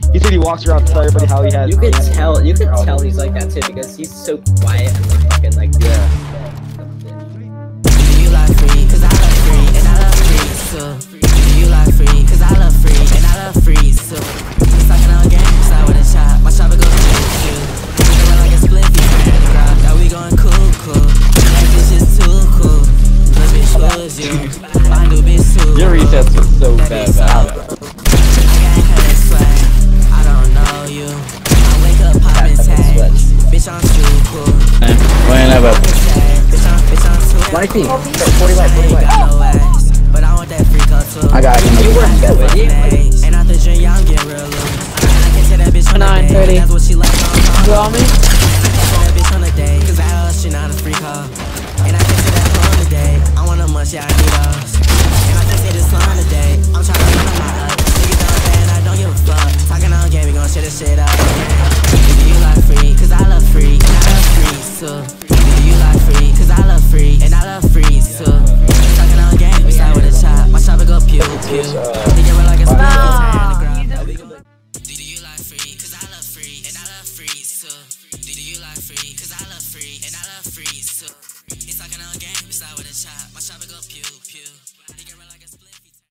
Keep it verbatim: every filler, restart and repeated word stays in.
He said he walks around to tell everybody how he has. You could tell. You could tell he's like that too because he's so quiet and like fucking like yeah. Do you like free? Cause I love free and I love free too. Do you like free? Cause I love free and I love free too. It's talking on game, side with a shot. My shopper goes to you. We go like a split beat. Now we going cool, cool. Like this is too cool. Little bitch, who is you? My new bitch too. Your resets are so bad, bad. Bitch, I'm too cool. Bueno, but my team. forty white, forty white. But I want that freak up too. I got it. You were seven. And after drink, yeah, I'm getting real loose. I can tell that bitch on the day. That's what she like on You on me? I can tell that bitch on the day. Cause I know she not a freak hoe. And I can tell that on the day. I want a munch, yeah, I need those. And I can say this on the day. I'm trying to run on my up. Nigga done bad and I don't give a fuck. Talking on game, we gon' shit this shit up. Do you like free? Cause I love free and I love free too. Do you like free? Cause I love free and I love free too. Talking on game, we start with a chop. My chopper go pew pew. Nigga run like a spin. Do you like free? Cause I love free and I love free too. Do you like free? Cause I love free and I love free too. He's talking on game, we start with a chop. My chopper go pew pew. Nigga run like a